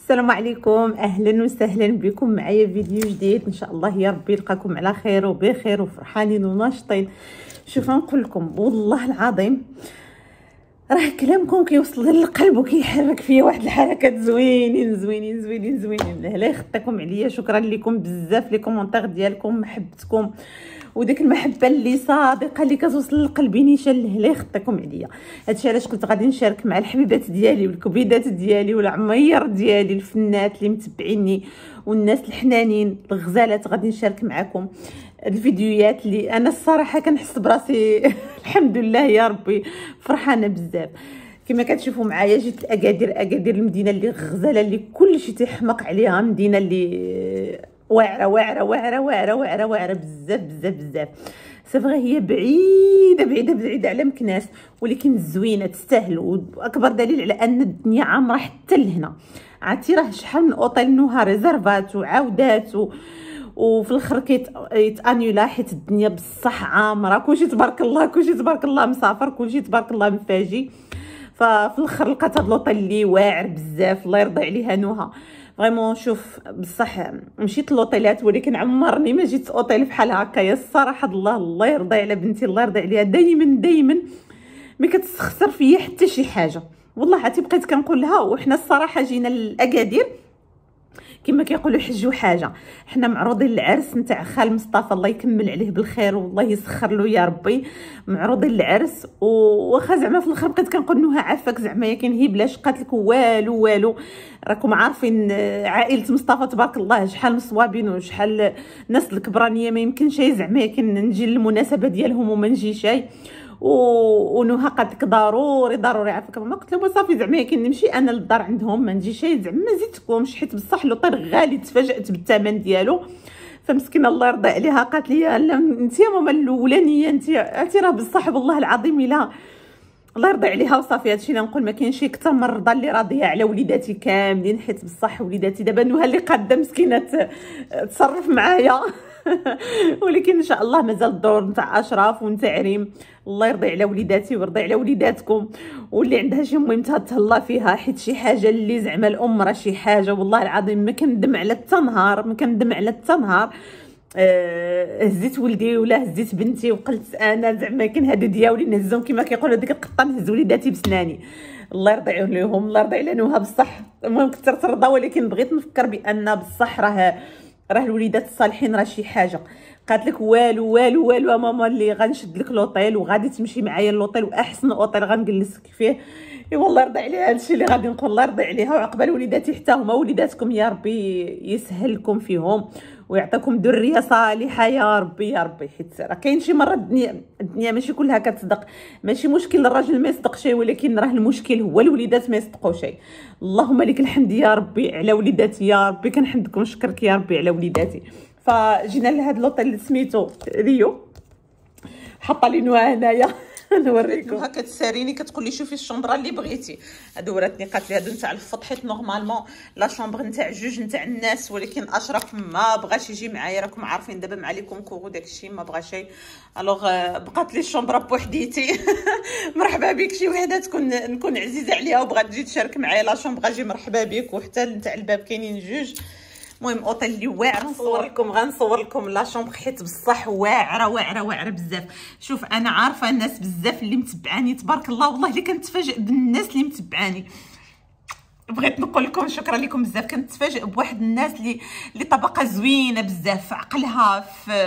السلام عليكم، اهلا وسهلا بكم معايا فيديو جديد. ان شاء الله يا ربي يلقاكم على خير وبخير وفرحانين وناشطين. شوف نقول لكم والله العظيم راه كلامكم كيوصل للقلب وكيحرك فيا واحد الحركات زوينين زوينين زوينين زوينين. لا يخطيكم عليا، شكرا لكم بزاف لي كومونتير ديالكم، محبتكم وديك المحبه اللي صادقه اللي كتوصل للقلب نيشان. لا يخطيكم عليا. هادشي علاش قلت غادي نشارك مع الحبيبات ديالي والكبيدات ديالي والعمير ديالي الفنات اللي متبعيني والناس الحنانين الغزالات. غادي نشارك معكم الفيديوهات اللي انا الصراحه كنحس براسي الحمد لله يا ربي فرحانه بزاف. كما كتشوفوا معايا جيت اكادير المدينه اللي غزاله اللي كلشي تيحمق عليها، مدينه اللي واعره واعره واعره واعره واعره واعره بزاف بزاف بزاف. صافي هي بعيده بعيده بعيده على مكناس، ولكن زوينه تستاهل. واكبر دليل على ان الدنيا عامره حتى لهنا. عرفتي راه شحال من اوطيل نوها ريزرفات وعاودات وفي الاخر يتانيولا حيت الدنيا بصح عامره. كلشي تبارك الله، كلشي تبارك الله مسافر، كلشي تبارك الله مفاجي. ففي الاخر لقات هاد لوطيل اللي واعر بزاف، الله يرضي عليها نوها فريمون. شوف بصح مشيت لوطيلات ولكن عمرني ما جيت اوطيل بحال هكايا الصراحه. الله يرضي على بنتي، الله يرضي عليها. دايما ما كتستخسر فيا حتى شي حاجه والله. عرفتي بقيت كنقول لها، وحنا الصراحه جينا لاكادير كما كيقولوا حجوا حاجه. حنا معروضين العرس نتاع خال مصطفى، الله يكمل عليه بالخير والله يسخر له يا ربي. معروضين العرس واخا زعما في الاخر بقيت كنقول انها عافاك زعما ياك هي بلاش قالت لك والو. راكم عارفين عائله مصطفى تبارك الله شحال من صوابين وشحال الناس الكبرانيه، ما يمكنش زعما ياك نجي للمناسبه ديالهم وما نجيش. ونوها قالت لك ضروري عافاك ماما. قلت لهم صافي زعما كي نمشي انا للدار عندهم ما نجيش زعما ما زيدتكمش، حيت بصح لوطير غالي تفاجات بالثمن ديالو. فمسكينه الله يرضي عليها قالت لي لا انت يا ماما الاولانيه انت راه بصح والله العظيم الا الله يرضي عليها. وصافي هادشي اللي نقول، ما كاينش اكثر من الرضا اللي راضيه على وليداتي كاملين، حيت بصح وليداتي دابا نوها اللي قاده مسكينه تصرف معايا ولكن ان شاء الله مازال الدور نتاع اشراف ونتاع ريم. الله يرضي على وليداتي ويرضي على وليداتكم، واللي عندها شي مهمتها تهلا فيها، حيت شي حاجه اللي زعما الام راه شي حاجه والله العظيم. ما كندم على التنهار، ما كندم على التنهار. هزيت ولدي ولا هزيت بنتي وقلت انا زعما كان هادو دياولي نهزهم كما كيقولوا ديك القطه، نهز وليداتي بسناني. الله يرضي عليهم، الله يرضي على نوها بصح. المهم كثرت الرضا، ولكن بغيت نفكر بان بصح راه الوليدات الصالحين راه شي حاجه. قالت لك والو يا ماما اللي غنشد لك لوطيل وغادي تمشي معايا لوطيل، واحسن اوطيل غنجلسك فيه. والله يرضي عليها. هادشي اللي غادي نقول الله يرضي عليها وعقبال وليداتي حتى هما وليداتكم يا ربي يسهل لكم فيهم ويعطيكم ذريه صالحه يا ربي يا ربي. حيت راه كاين شي مره الدنيا ماشي كلها كتصدق. ماشي مشكل الراجل ما يصدق شيء، ولكن راه المشكل هو الوليدات ما يصدقوا شيء. اللهم لك الحمد يا ربي على وليداتي يا ربي، كنحمدك ونشكرك يا ربي على وليداتي. فجينا لهذا لوطيل اللي سميتو ريو، حاطه لي نوع هنايا نوريكم. هكا تساريني كتقول لي شوفي الشومبره اللي بغيتي. هادو وراتني قالت لي هادو نتاع الفط، حيت نورمالمون لا شومبر نتاع جوج نتاع الناس، ولكن اشرف ما بغاش يجي معايا. راكم عارفين دابا مع لي كونكور وداكشي ما بغاش. الوغ بقات لي الشومبره بوحديتي مرحبا بك، شي وحده نكون عزيزه عليها وبغات تجي تشارك معايا لا شومبر اجي مرحبا بك. وحتى نتاع الباب كاينين جوج. المهم اوطيل اللي واعر غنصور لكم لا شومبر، حيت بصح واعره بزاف. شوف انا عارفه الناس بزاف اللي متبعاني تبارك الله، والله اللي كنتفاجئ بالناس اللي متبعاني. بغيت نقول لكم شكرا لكم بزاف. كنتفاجئ بواحد الناس اللي طبقه زوينه بزاف، في عقلها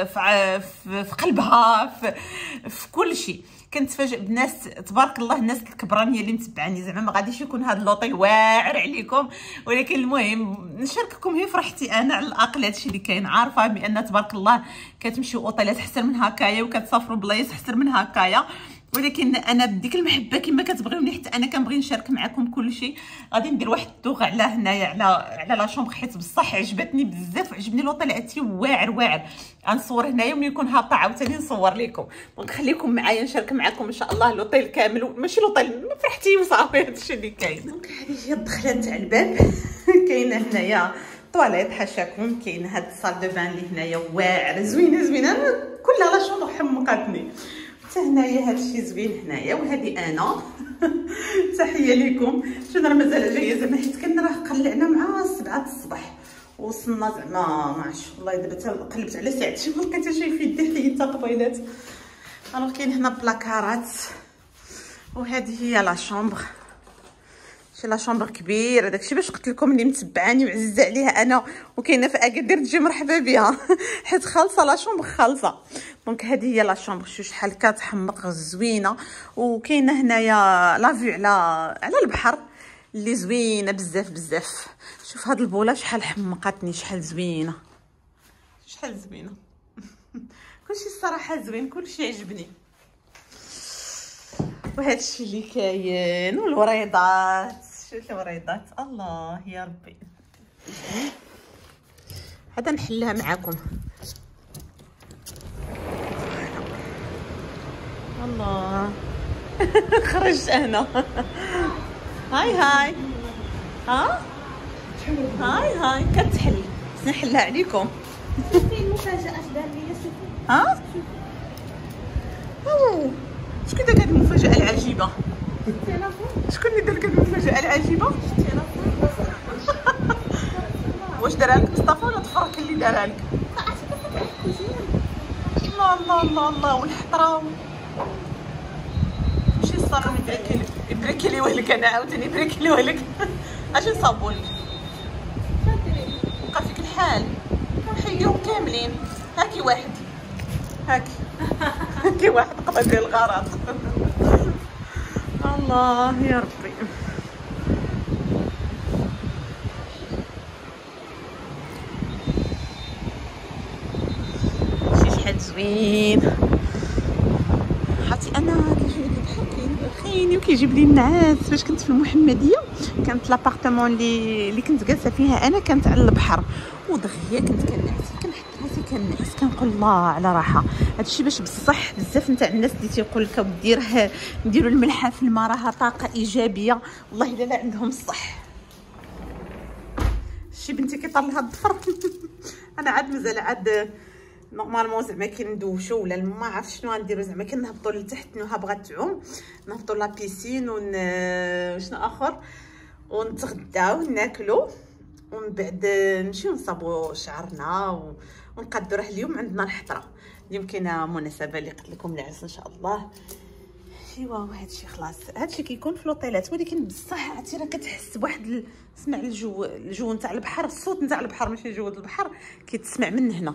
في قلبها في كل شيء. كنتفاجئ بناس تبارك الله، الناس الكبرانيه اللي متبعاني. زعما ما غاديش يكون هذا اللوطيل واعر عليكم، ولكن المهم نشارككم هي فرحتي انا على الاقل. هادشي اللي كاين، عارفه بان تبارك الله كتمشيو اوطيلات احسن من هكايا وكتسافروا بلايص احسن من هكايا، ولكن انا بديك المحبه كما كتبغيوني حتى انا كنبغي نشارك معكم كل شيء. غادي ندير واحد الدوغ على هنايا على لا شومبر، حيت بصح عجبتني بزاف. عجبني لوطيل عرفتي واعر. غنصور هنايا وملي يكون هابطه عاوتاني نصور لكم. دونك خليكم معايا نشارك معكم ان شاء الله لوطيل كامل، ماشي لوطيل فرحتي وصافي. هادشي اللي كاين. دونك هذه هي الدخله نتاع الباب. كاينه هنايا طواليت حاشاكم، كاين هاد الصال دو بان اللي هنايا واعر زوينه كلها لا شومبر حمقاتني. حتى هنايا هادشي زوين هنايا. وهذه انا تحيه لكم. شنو راه مازال جايه زعما حيت كنا راه قلعنا مع 7 الصباح وصلنا زعما ما عرفتش والله. دابا قلبت على ساعتي ما لقيت شي في يدي حيدت قبيلات. الوغ كاين هنا بلاكارات. وهذه هي لا شومبر. شي لا شومبر كبيره. داكشي باش قلت لكم اللي متبعاني وعزيزه عليها انا وكاينه في اكادير تجي مرحبا بها حيت خالصه لا شومبر خالصه. دونك هذه هي لا شومبر. شوف شحال كتحمق زوينه. وكاينه هنايا لا فيو على البحر اللي زوينه بزاف بزاف. شوف هاد البوله شحال حمقتني شحال زوينه شحال زوينه كلشي الصراحه زوين كلشي عجبني. وهادشي اللي كاين والوريضات. شوف الوريضات الله يا ربي. هذا نحلها معاكم. الله خرجت انا. هاي هاي هاي كتحل. بس نحلها عليكم. شوفي المفاجأة اش دار ليا. شوفي شكون دار هاد المفاجأة العجيبة؟ شكون اللي دار هاد المفاجأة العجيبة؟ واش دارها لك مصطفى ولا طفرك اللي دارها لك؟ الله الله الله والحطرة. ماشي الصابون يبركي لي ولك. انا عاوتاني يبركي لي ولك. اش نصابوا لك؟ بقى فيك الحال نحيوهم كاملين. هاكي واحد هاكي واحد قضى ديال الغرض. الله يا ربي. شحال زوين. عرفتي انا كيجيني البحر كاين وكيجيب لي النعاس. فاش كنت في المحمديه كانت لابارتمون اللي كنت جالسه فيها انا كانت على البحر. ودغيا كنت كنعس كنحط راسي كنعس كنقول الله على راحه. هادشي باش بصح بزاف نتاع الناس اللي تيقول لك اودي راه نديروا الملحه في الماء راها طاقه ايجابيه. والله الا لا عندهم الصح. شي بنتي كيطر لها الضفر انا عاد مازال عاد نورمالمون زعما كندوشو ولا ما عرفت شنو غنديرو. زعما كنهبطوا لتحت نوها بغات تعوم نهبطوا لا بيسين شنو اخر ونتغداو ناكلو ومن بعد نمشيو نصابو شعرنا ونقادو. راه اليوم عندنا الحطره. اليوم كاينه مناسبه اللي قلت لكم العرس ان شاء الله. ايوا وهادشي خلاص. هادشي كيكون في لوطيلات ولكن بصح عرفتي راه كتحس بواحد سمع الجو نتاع البحر. الصوت نتاع البحر ماشي جو البحر كيتسمع من هنا.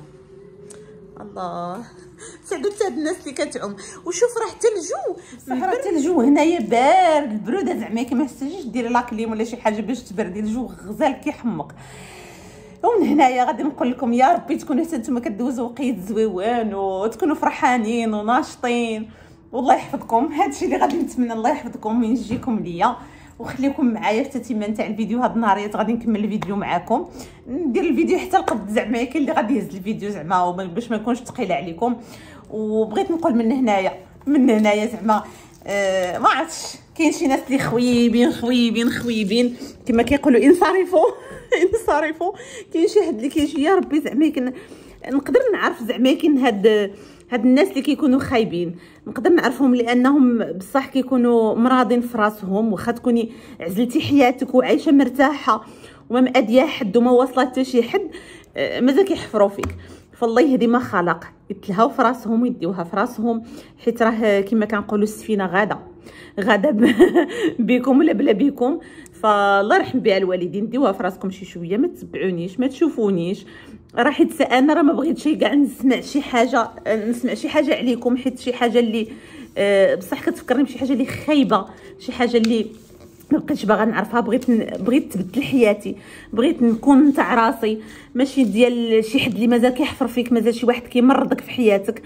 الله سعدوا حتى الناس اللي كتعوم. وشوف راه حتى الجو راه حتى الجو هنايا بارد البروده زعما كما حسيتيش ديري لاكليم ولا شي حاجه باش تبردي. الجو غزال كيحمق. ومن هنايا غادي نقول لكم يا ربي تكونوا حتى نتوما كدوزوا وقيت زويوان وتكونوا فرحانين وناشطين. والله يحفظكم. هادشي اللي غادي نتمنى. الله يحفظكم وينجيكم ليا. وخليكم معايا في التتمه نتاع الفيديو. هاد النهاريات غادي نكمل الفيديو معاكم. ندير الفيديو حتى القد زعما كاين اللي غادي يهز الفيديو زعما باش ما نكونش ثقيله عليكم. وبغيت نقول من هنايا زعما ما عرفتش كاين شي ناس اللي خويبين كما كيقولوا انصرفوا. كاين شي حد اللي كيجي يا ربي زعما نقدر نعرف زعما كاين هاد الناس اللي كيكونوا خايبين نقدر نعرفهم لانهم بصح كيكونوا مرادين في راسهم. واخا تكوني عزلتي حياتك وعايشه مرتاحه وما ماديه حد وما واصله حتى شي حد مازال كيحفروا فيك. فالله يهدي ما خلق يتلهاو في راسهم ويديوها في راسهم. حيت راه كما كنقولوا السفينه غاده بكم ولا بلا بكم. فالله يرحم بها الوالدين. ديوها في راسكم شي شويه. ما تتبعونيش ما تشوفونيش. راه حيت انا راه ما بغيتش كاع نسمع شي حاجه عليكم. حيت شي حاجه اللي بصح كتفكرني بشي حاجه اللي خايبه. شي حاجه اللي ما بقيتش باغا نعرفها. بغيت تبدل حياتي. بغيت نكون نتاع راسي ماشي ديال شي حد اللي مازال كيحفر فيك. مازال شي واحد كيمرضك في حياتك.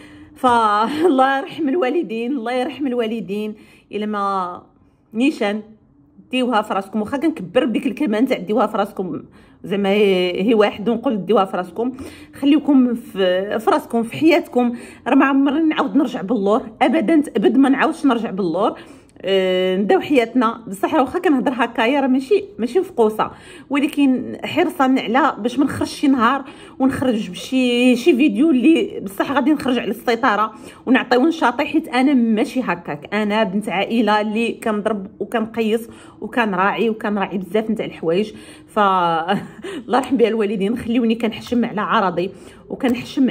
فالله يرحم الوالدين. الا ما نيشان ديوها في راسكم. واخا كنكبر بديك الكلمه نتاع ديوها في راسكم زعما هي واحد ونقول ديوها في راسكم. خليوكم في راسكم في حياتكم. راه ما عمرني نعاود نرجع باللور ابدا ما نعاودش نرجع باللور. نداو حياتنا. بصح واخا كنهضر هكايا راه ماشي مفقوسه، ولكن حرصا على باش ما نخرجش شي نهار ونخرج بشي فيديو اللي بصح غادي نخرج على السيطره ونعطيو نشاطي، حيت انا ماشي هكاك. انا بنت عائله اللي كنضرب وكنقيس وكنراعي بزاف نتاع الحوايج. ف الله يرحم بها الوالدين خليوني كنحشم على عرضي وكنحشم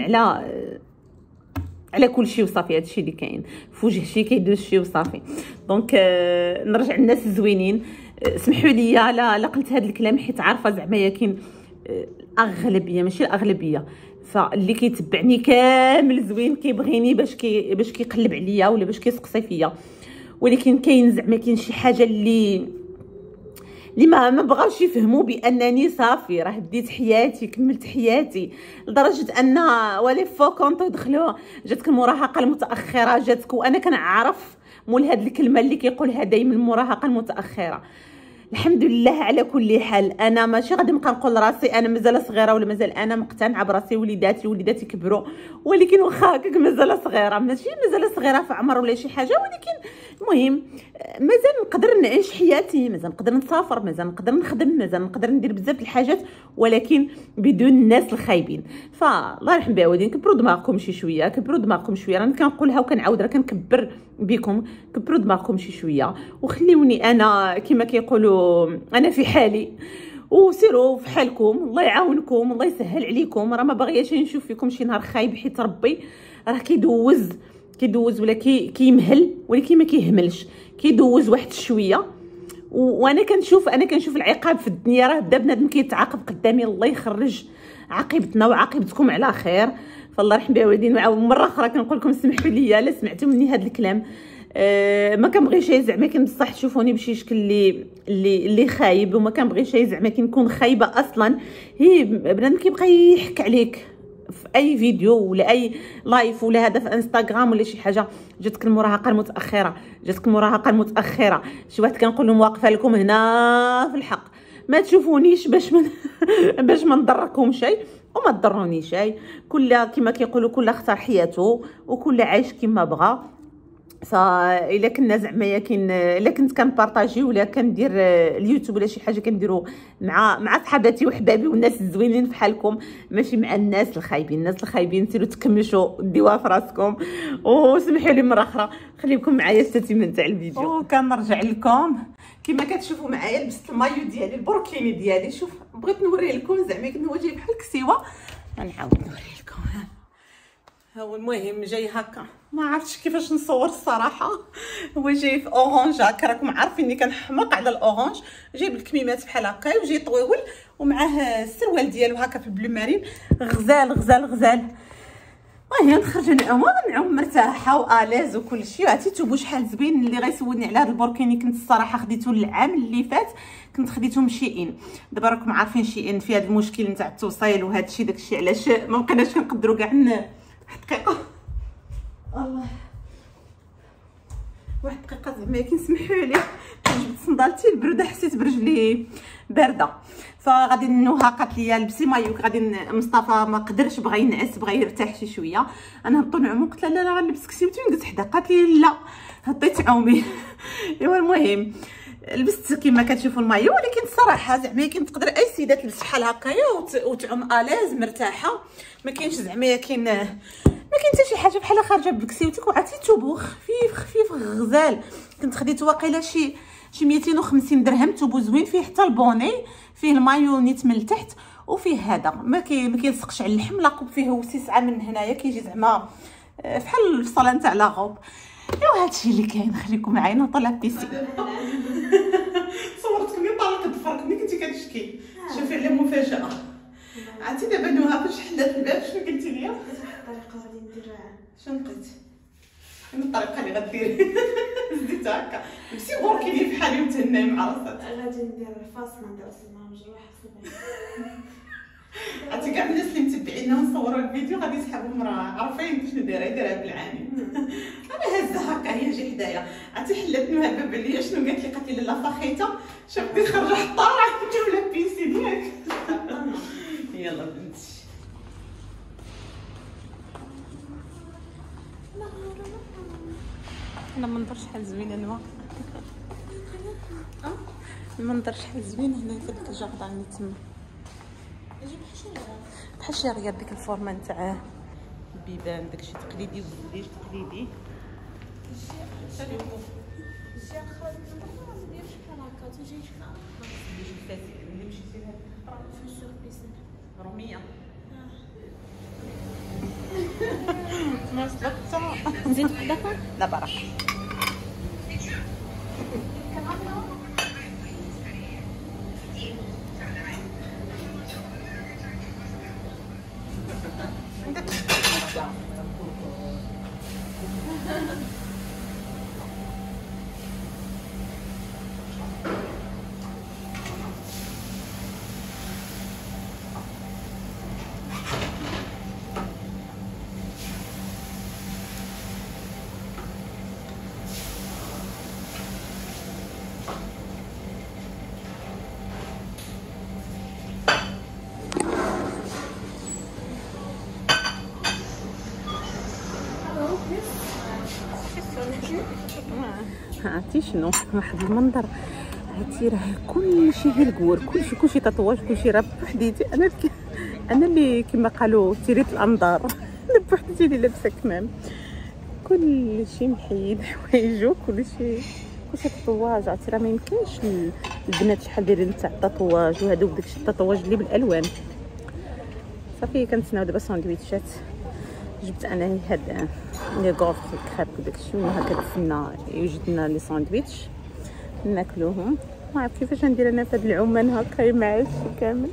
على كل شيء وصافي. هادشي اللي كاين في وجه شي كيدوز شي وصافي. دونك نرجع الناس الزوينين. سمحوا لي لا قلت هذا الكلام حيت عارفه زعما ياكين الاغلبيه ماشي الاغلبيه، فاللي كيتبعني كامل زوين كيبغيني باش كيقلب عليا ولا باش كيسقسي فيا، ولكن كاين زعما كاين شي حاجه اللي ما بغاوش يفهموا بانني صافي راه بديت حياتي كملت حياتي، لدرجه ان ولي فو كونطو دخلوا جاتك المراهقه المتاخره جاتك. وانا كنعرف مول هاد الكلمه اللي كيقولها دائما المراهقه المتاخره. الحمد لله على كل حال. انا ماشي غادي نبقى نقول راسي انا مازال صغيره ولا مازال انا مقتنعه براسي. وليداتي كبروا، ولكن واخا هكاك مازال صغيره، ماشي مازال صغيره في عمر ولا شي حاجه، ولكن المهم مازال نقدر نعيش حياتي، مازال نقدر نسافر، مازال نقدر نخدم، مازال نقدر ندير بزاف الحاجات، ولكن بدون الناس الخايبين. فالله يرحم بها والدين كبروا دماغكم شي شويه، كبروا دماغكم شويه. راني كنقولها وكنعاود راه كنكبر بكم، كبروا دماغكم شي شويه وخليوني انا كما كيقولوا انا في حالي، وسيروا في حالكم. الله يعاونكم، الله يسهل عليكم. راه ما باغياش نشوف فيكم شي نهار خايب، حيت ربي راه كيدوز ولا كيمهل، ولكن ما كيهملش، كيدوز واحد شويه. وانا كنشوف العقاب في الدنيا راه بدا بنادم كيتعاقب قدامي. الله يخرج عاقبتنا وعاقبتكم على خير. فالله يرحم بها والدين. مره اخرى كنقول لكم سمحوا لي الا سمعتوا مني هذا الكلام. ما كنبغيش زعما كي بصح تشوفوني بشي شكل اللي خايب، وما كنبغيش زعما كي نكون خايبه اصلا. هي بنادم كيبقى يحك عليك في اي فيديو ولا اي لايف ولا هذا في انستغرام ولا شي حاجه. جاتك المراهقه المتاخره، شي واحد كنقول لهم واقفه لكم هنا في الحق. ما تشوفونيش باش ما نضركم شيء وما تضروني شيء. كل كما كيقولوا كل اختار حياته وكل عايش كما بغى. فالا كنا زعما الا كنت كنبارطاجي ولا كندير اليوتيوب ولا شي حاجه كنديرو مع صحاباتي وحبابي والناس الزوينين فحالكم، ماشي مع الناس الخايبين. سيروا تكمشوا ديوها في راسكم. وسمحوا لي مره اخرى خليكم معايا التتمه تاع الفيديو. وكنرجع لكم كما كتشوفوا معايا لبست المايو ديالي البوركيني ديالي. شوف بغيت نوري لكم زعما كنت هو جاي بحال الكسيوه، غنعاود نوري لكم. هو المهم جاي هكا، ما عرفتش كيفاش نصور الصراحه. هو جاي في اورانج هكا، راكم عارفيني كنحماق على الاورانج. جايب الكميمات بحال هكا وجاي طويول ومعاه السروال ديالو هكا في البلو مارين. غزال. المهم نخرج نعوم مرتاحه واليز وكل شيء. عرفتوا شحال زوين. اللي غيسولني على هذا البوركيني كنت الصراحه خديته العام اللي فات، كنت خديته من شيئين. دابا راكم عارفين شيئين في هذا المشكل نتاع التوصيل وهذا الشيء داكشي علاش ما بقيناش كنقدروا كاع دقيقه. الله واحد دقيقه زعما كنسمحوا لي. جبت صندالتي البروده حسيت برجلي بارده، فغادي نوها قالت لي لبسي مايوك. غادي مصطفى ما قدرش، بغى ينعس بغى يرتاح شي شويه. انا هبطوا نعوموا، قلت لها لا غنلبس كسيوتي ونجلس حدا. قالت لي لا هبطيت عومي. ايوا المهم لبست كما كتشوفوا المايو، ولكن الصراحه زعما كاين تقدر اي سيده تلبس بحال هكايا وتعوم الاز مرتاحه. ما كاينش زعما كاين حتى شي حاجه بحال خارجه بكسيوتك. وعرفتي توبو خفيف غزال. كنت خديت واقيلا شي 250 درهم. توبو زوين، فيه حتى البوني، فيه المايو نيت من التحت، وفيه هذا ما كيلصقش على اللحم. لاقب فيه وسيسعه من هنايا كيجي زعما بحال الفصله نتاع لاغوب. ايوا هادشي اللي كاين. خليكم معايا نطلع بيسي. صورتك ملي طالق الضفرك ملي كنتي كتشكي. شوفي على مفاجاه. عرفتي دابا نوها فاش حلات الباب شنو قلتي لي؟ الطريقه غادي نديرها. شنو بقيتي؟ شنو الطريقه اللي غديري؟ زديت هكا لبسي بوركيني بحالي وتهناي مع راسك. غادي ندير الفاصله ندير اصلا مجروحه صبعي. عرفتي كاع الناس اللي متبعينا ونصوروا الفيديو غادي يسحبوا مراه عارفين شنو دايره بالعاني. انا هزه هكا هي جي حدايا. عرفتي حلات نوها الباب عليا شنو قالت لي؟ قالت لي لا فخيته شفتي خرج حطاره نجيب لها بيسي ديالك. يلا بنتي. انا ما نظرش شحال زوينه نوا. المنظر شحال زوين هنا في ديك الجردان اللي تما. بحال شي رياض ديك الفورمه نتاع البيبان، داكشي تقليدي وزويج تقليدي. زيد قداك لا برك. عرفتي شنو واحد المنظر؟ عرفتي راه كلشي غير الكور، كلشي تطواج، كلشي راه بوحديتي. انا اللي كما قالوا تيريت الانظار. انا بوحديتي اللي لابسه كمام، كلشي محيد حوايجو، كلشي تطواج. عرفتي راه ما يمكنش البنات شحال دايرين تاع التطواج وهذوك داكشي التطواج اللي بالالوان. صافي كنتسناو دابا ساندويتشات. جبت انا هاد لي غوف الكريب وداكشي، وهكا دفنا يوجد لنا لي ساندويتش ناكلوهم. ما عرفت كيفاش ندير انا في هاد العمان هكا مع الشي كامل.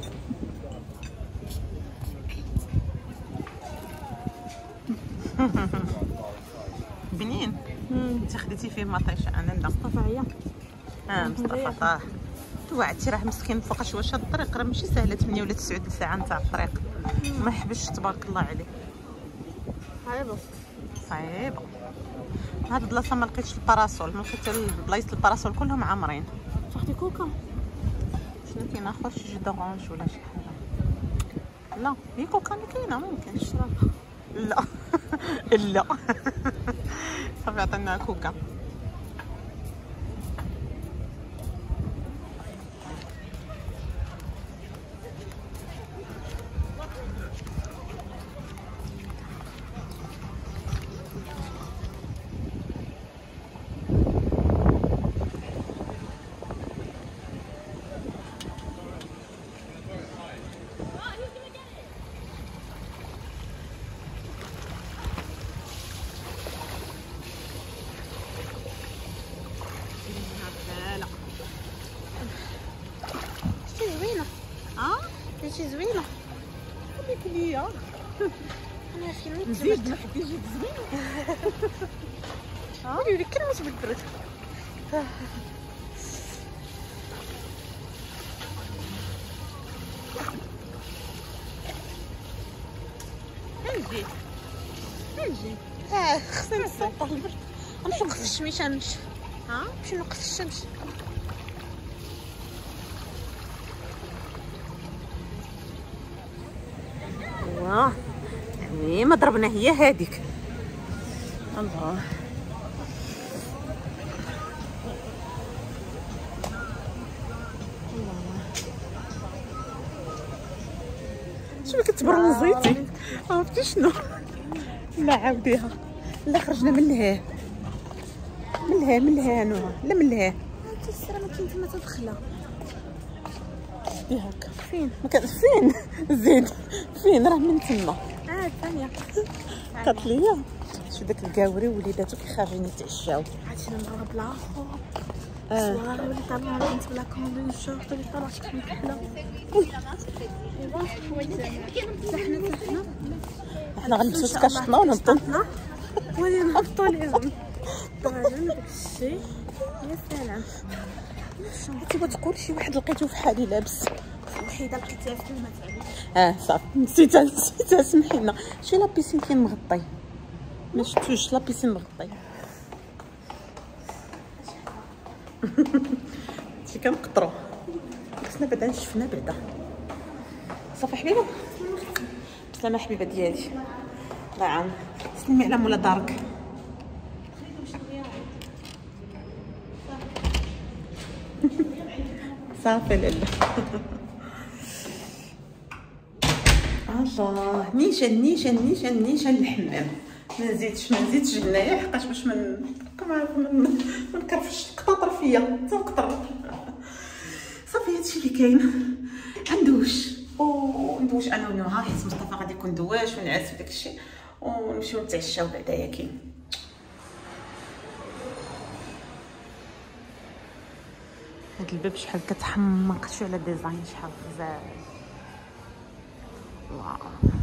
بنين. انت خديتي فيه مطيشه، انا لا. مصطفى هي مصطفى طاح. توعدتي راه مسكين فوقاش واش هاد الطريق راه ماشي سهله، 8 ولا 9 ساعه نتاع الطريق. ما حبش تبارك الله عليه. صعيبه هاد البلاصه. ما لقيتش الباراسول، ما لقيت البلايص الباراسول كلهم عامرين. تاخدي كوكا؟ شنو كاين اخر؟ شي جو دورانج ولا شي حاجه؟ لا هي كوكا اللي كاينه. ممكن نشربها. لا لا صافي عطينا كوكا. شي زوينه خليك ليا. انا فين نزيد ما حدي يجيك زوين. ندير لك كلمه بالبرد. نجي خصني نسطح البرد. نمشي نوقف في الشمس. نمشي نوقف في الشمس. واه يعني ما ضربنا هي هذيك. الله شوفي كتبرمزيتي. عرفتي شنو؟ لا عاوديها. لا خرجنا من لهيه نوها. لا من لهيه انت السيره ما كاين تما تدخلها. دي هكا فين ما كان فين زيد فين راه من تما. ثانيه قالت لي شو داك الكاوري ووليداتو كيخرجين يتعشاو. عرفتي المغرب الاخر صواري ولي طالعين بنت بلا كومبين شورت ولي طالع شي حنا حنا غنلبسو سكاشطنا ونهبطو ولي نهبطو ليهم. طالعين داكشي يا سلام. تبغى تقول شي واحد لقيتو في حالي لابس وحيده لقيتيها في الماء. صافي نسيتها سمحينا. شي لابيسين كاين مغطي، ما شفتوش لابيسين مغطي. شي كنقطرو خصنا بعدا نشفنا بعدا. صافي حبيبه بسلامه حبيبه ديالي. الله يعاون. سلمي على مولا دارك. صافي لالا. الله نيشان نيشان نيشان نيشان الحمام. ما نزيدش هنايا حقاش باش راكم عارفين ما نكرفش القطاطر فيا تنقطر. صافي هادشي اللي كاين. ندوش ندوش انا ونوها حيت مصطفى غادي يكون دواش ونعس وداكشي ونمشيو نتعشاو بعدايا. كاين هاد الباب شحال كتحمق. شو على ديزاين شحال غزال. واو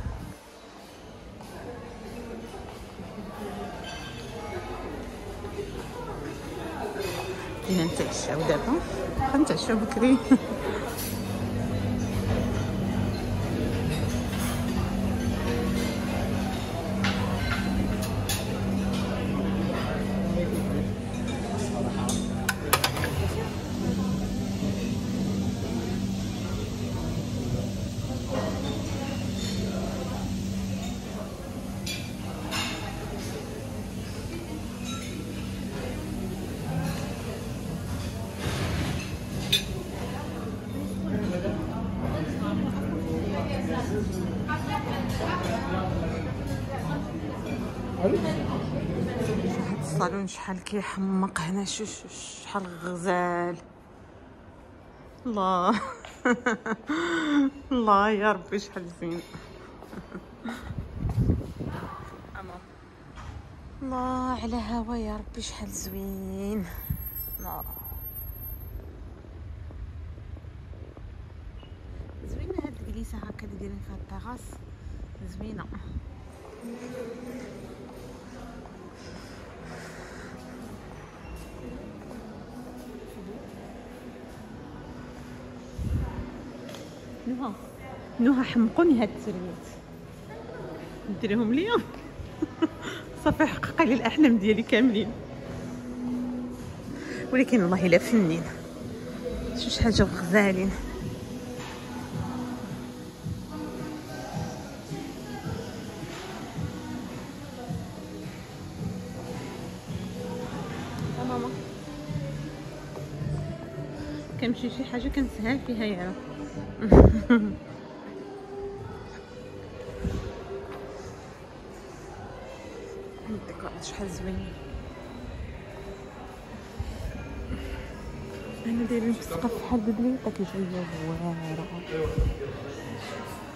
بدينا نتعشاو دابا. غنتعشاو بكري. هاد الصالون شحال كيحمق هنا. شحال غزال. الله الله يا ربي شحال زين. الله على هوا يا ربي شحال زوين. زوينه هاد الجليسه هكا اللي دايرين فيها الطراس زوينه. نوها حمقوني هاد التريات. نديرهم ليا. صافي حقق لي الاحلام ديالي كاملين. ولكن والله الا فنين. شي حاجه غزالين. ماما كنمشي شي حاجه كنسهل فيها يا الديكورات شحال زوين. هنا دايرين في السقف بحال ببليطه كي شويه زوينه.